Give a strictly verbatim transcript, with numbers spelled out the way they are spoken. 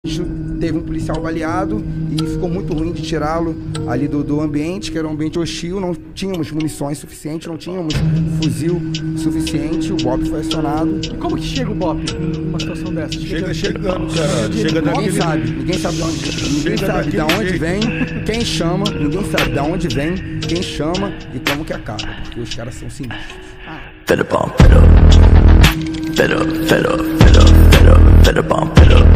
Teve um policial baleado e ficou muito ruim de tirá-lo ali do, do ambiente, que era um ambiente hostil. Não tínhamos munições suficientes, não tínhamos fuzil suficiente. O B O P foi acionado. E como que chega o B O P numa situação dessa? Chega chegando, cara. Chega Ninguém daquele... sabe, ninguém sabe de onde, ninguém sabe de onde vem, quem chama, ninguém sabe de onde vem, quem chama e como que acaba, porque os caras são sinistros. Fed up on fed up, fed up, fed up, fed up, fed up, fed up on fed up.